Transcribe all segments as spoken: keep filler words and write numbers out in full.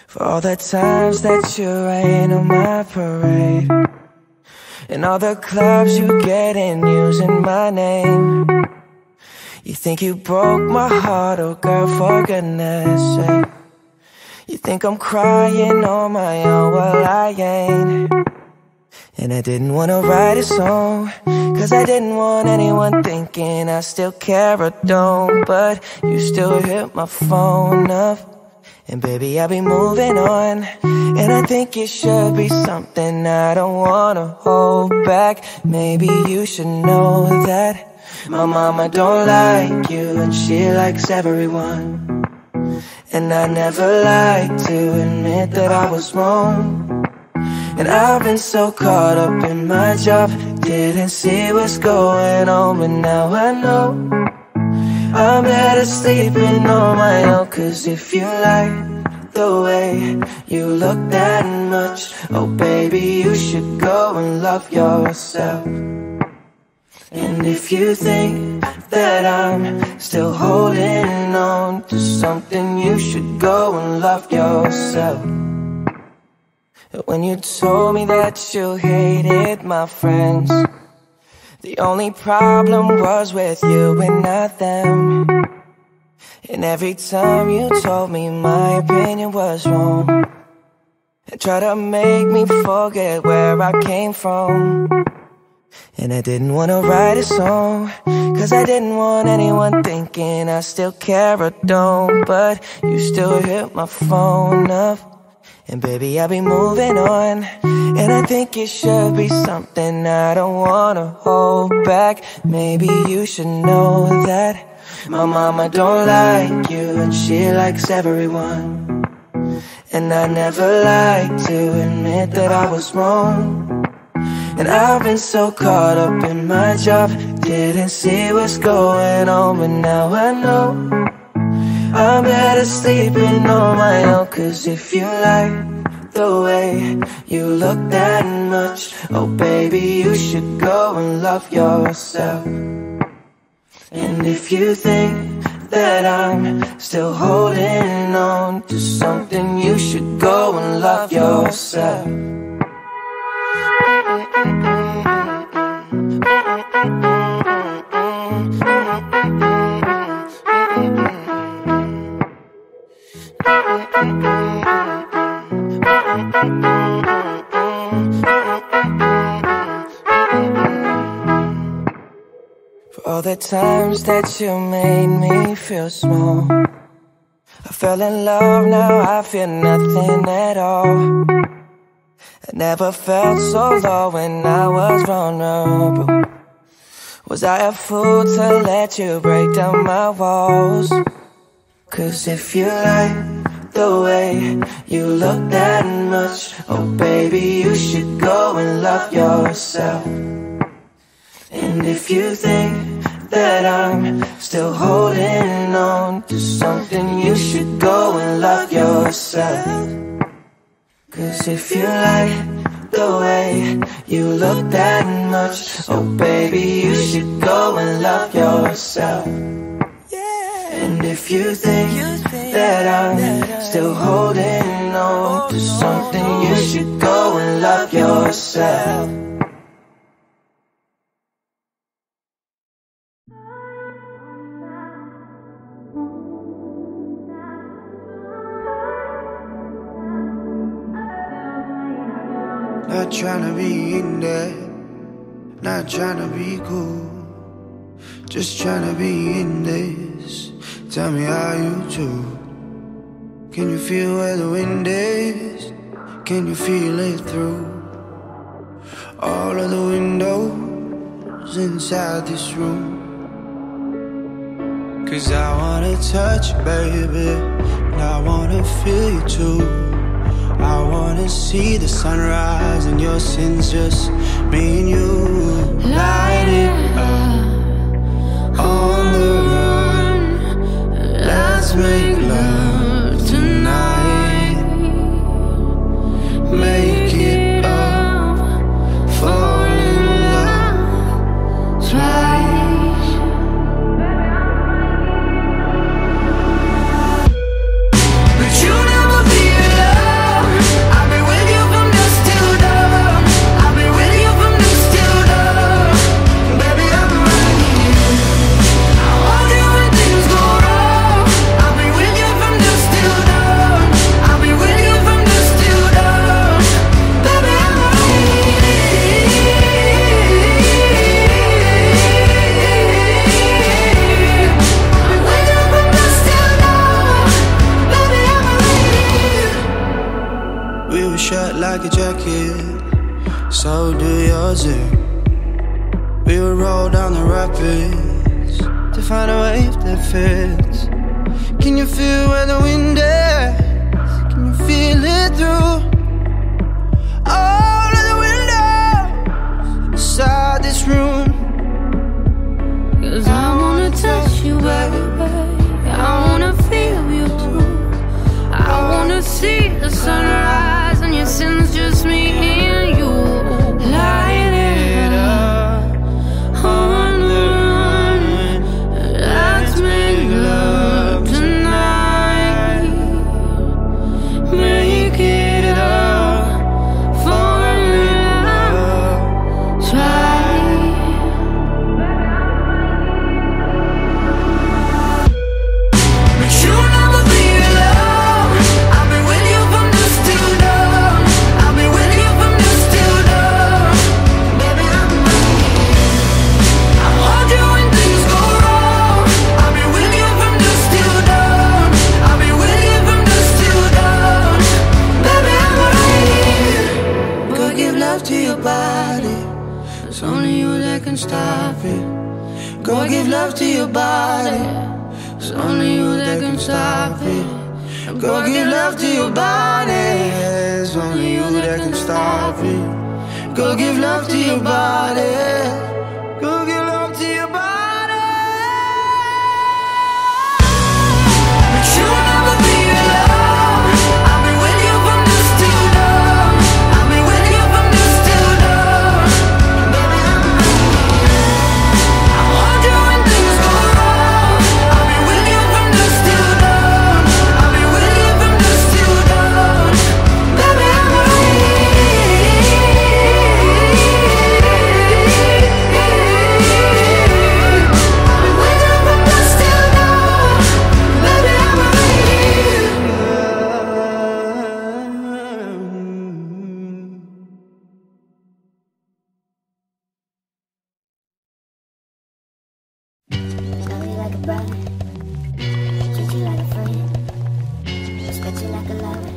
For all the times that you rain on my parade, and all the clubs you get in using my name. You think you broke my heart, oh girl, for goodness sake. You think I'm crying on my own, well I ain't. And I didn't wanna write a song, cause I didn't want anyone thinking I still care or don't. But you still hit my phone up, and baby, I'll be moving on. And I think it should be something I don't wanna hold back. Maybe you should know that my mama don't like you, and she likes everyone. And I never like to admit that I was wrong. And I've been so caught up in my job, didn't see what's going on. But now I know I'm better sleeping on my own. Cause if you like the way you look that much, oh baby, you should go and love yourself. And if you think that I'm still holding on to something, you should go and love yourself. When you told me that you hated my friends, the only problem was with you and not them. And every time you told me my opinion was wrong, and tried to make me forget where I came from. And I didn't wanna write a song, cause I didn't want anyone thinking I still care or don't. But you still hit my phone up, and baby, I'll be moving on. And I think it should be something I don't wanna hold back. Maybe you should know that my mama don't like you, and she likes everyone. And I never like to admit that I was wrong. And I've been so caught up in my job, didn't see what's going on. But now I know I'm better sleeping on my own. Cause if you like the way you look that much, oh baby, you should go and love yourself. And if you think that I'm still holding on to something, you should go and love yourself. For all the times that you made me feel small, I fell in love, now I feel nothing at all. I never felt so low when I was vulnerable. Was I a fool to let you break down my walls? Cause if you like the way you look that much, oh baby, you should go and love yourself. And if you think that I'm still holding on to something, you should go and love yourself. Cause if you like the way you look that much, oh baby, you should go and love yourself. And if you think that I'm still holding on to something, you should go and love yourself. Not tryna be in there, not tryna be cool, just tryna be in this. Tell me how you do. Can you feel where the wind is? Can you feel it through all of the windows inside this room? Cause I wanna touch you, baby, and I wanna feel you too. I wanna see the sunrise and your sins, just me and you. Light it up on the run, let's make love tonight. Make it up, fall in love twice. But you'll never be alone. shirt like a jacket, so do yours. We would roll down the rapids to find a wave that fits. Can you feel where the wind is? Can you feel it through all of the windows inside this room? 'Cause I wanna touch you, baby, I wanna feel you too. I wanna see the sunrise and your sins, just me and you. Light it up on the run. Let's make love tonight. Make it up for love. Try. But you'll never be alone. I'll be with you from dusk till dawn. I'll be with you from dusk till dawn. Baby, I'm I'll hold you when things go wrong. I'll be with you from dusk till dawn. I'll be with you from dusk till dawn. Baby, I'm right. Go give love to your body, it's only you that can stop it. Go give love to your body, it's only you that can stop it. Go give love to your body, it's only you that can stop it. Go give love to your body. Go give love to your body. But you'll never be alone. I'll be with you from dusk till dawn. I'll be with you from dusk till dawn. Baby, I'm I'll hold you when things go wrong. I'll be with you from dusk till dawn. I'll be with you from dusk till dawn. Baby, I'm Love you like a brother, treat you like a friend, respect you like a lover.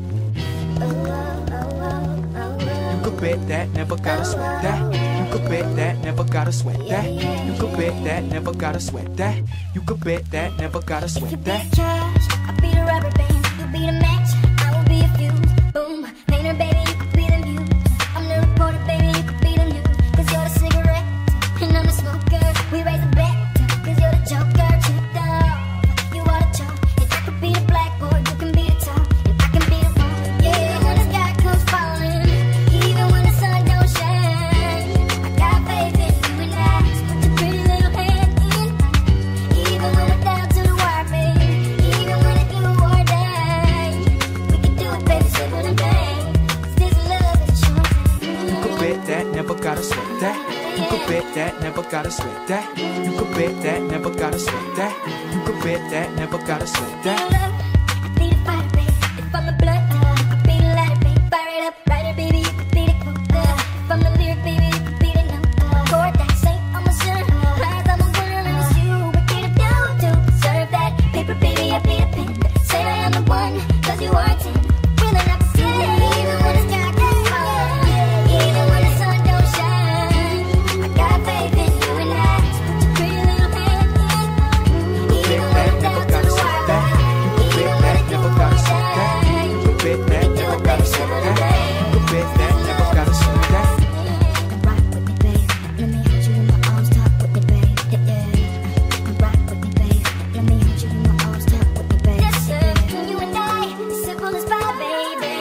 Oh, oh, oh, oh, oh, oh. You could bet that, never gotta sweat that. You could bet that, never gotta sweat that. You could bet that, never gotta sweat that. You could bet that, never gotta If you sweat be that. the trash, I'll be the rubber band. You be the match, I will be a fuse. Boom, painter, baby, you could be the muse. I'm the reporter, baby, you could be the news. 'Cause you're the cigarette, and I'm the smoker. We raise a bet, 'cause you're the joker. Tricked off, you are the chalk. And I could be the blackboard, you can be the top. And I can be the one, yeah, when the sky comes falling. Even when the sun don't shine, I got faith in you and I. Just put your pretty little hand in. Even when we're down to the wire, baby. Even when it's do or die, we can do it, baby, simple and plain. 'Cause this love is a short thing. You could bet that, never gotta sweat that. You could bet that, never gotta sweat that. You could bet that, never gotta sweat that. You could bet that, never gotta sweat that. I be the fighter, baby. If I'm the blood, you could be the lighter, baby. Fire it up, writer, baby. You could be the quote. If I'm the lyric, baby, you could be the note. Chord that saint on my shirt. Eyes on my wonder, and it's you. What can I do to deserve that? Paper, baby, I be the pen. Say I am the one, 'cause you are ten. Feeling up to even when the sky gets falling. Even when the sun don't shine, I got faith in you and I. Just put your pretty little hand in. Even when it's down to the wire, baby. Even when it's do or die, You could bet that, do never it, gotta baby, sweat simple and that. plain. You could bet that, never gotta sweat that. Rock with me, babe. Let me hold you in my arms, talk with me, babe. Yeah, yeah. Rock with me, babe. Let me hold you in my arms, talk with me, babe. Yes, sir. You and I, simple as pie, baby.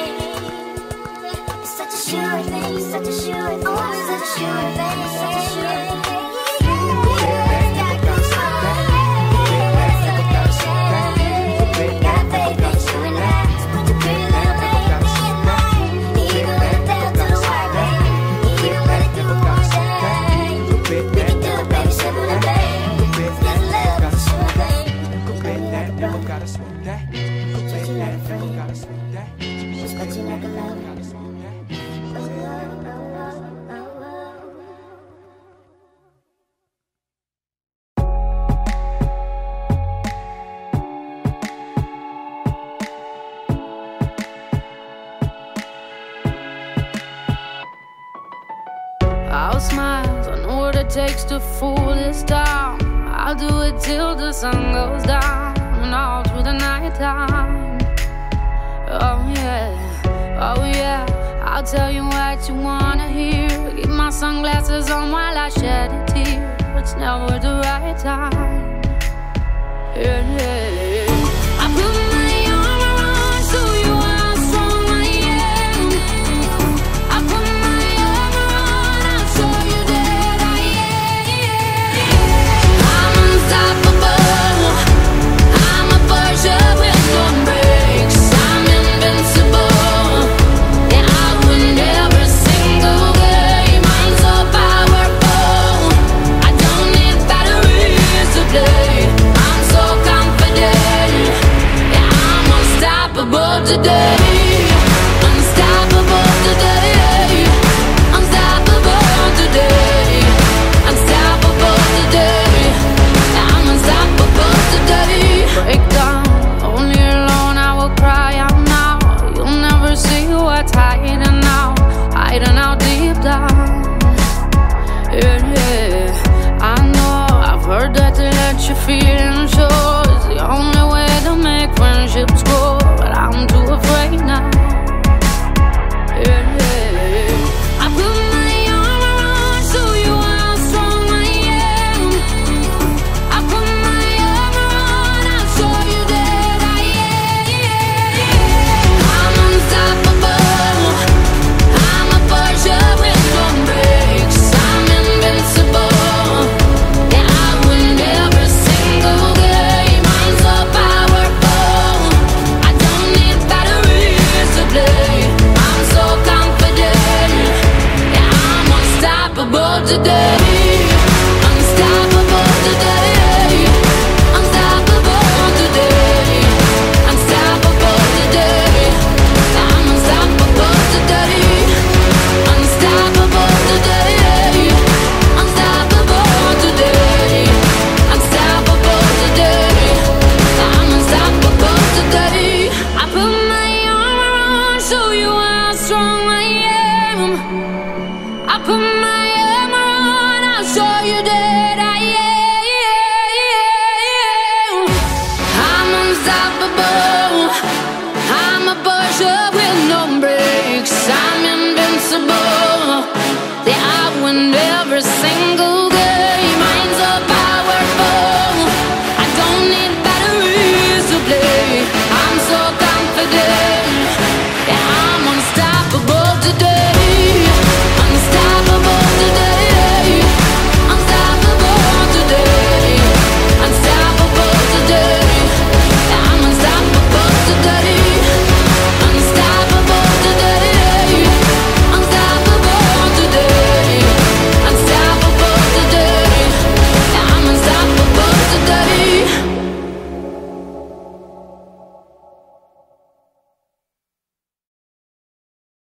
It's such a sure thing, such a sure thing, oh, it's such a sure thing, such a sure thing. Got faith in you and I. Just put your pretty little hand in mine. Even when it's down to the wire, baby. Even when it do or die, we can do it, baby, simple and plain. This love is a sure thing. You could bet that, never gotta sweat that. You could bet that, never gotta sweat that. Respect you like a lover. Gotta sweat that. Oh, oh, oh, oh, oh, oh. your smiles. I know what it takes to fool this town. I'll do it till the sun goes down and all through the night time. Oh yeah, oh yeah, I'll tell you what you wanna hear. Keep my sunglasses on while I shed a tear. It's never the right time. Yeah, yeah, yeah. I put my arm around, show you how strong I am. I put my arm around, I'll show you that I am. I'm unstoppable. I'm a Porsche with no brakes. I'm invincible. Yeah, I win every single game. I'm so powerful. I don't need batteries to play. I'm so confident. Yeah, I'm unstoppable today. Unstoppable today. Unstoppable today. Unstoppable today. Yeah, I'm unstoppable today. Break down, only alone I will cry out now. You'll never see what's hiding out, hiding out deep down. Yeah, yeah, I know, I've heard that to let you feel and show is the only way to make friendships grow, but I'm too afraid now. Yeah, yeah, I put my arm around, show you how strong I am. I put my arm around, I'll show you that I am. I'm unstoppable. I'm a Porsche with no brakes. I'm invincible. Yeah, I win every single game. I'm so powerful. I don't need batteries to play. I'm so confident. Yeah, I'm unstoppable today. Unstoppable today. Unstoppable today. Unstoppable today. I'm unstoppable today. Unstoppable today. Unstoppable today. Unstoppable today. I'm unstoppable today. I put my arm around, show you how strong I am. I put my arm around, I'll show you that I am. I'm unstoppable. I'm a Porsche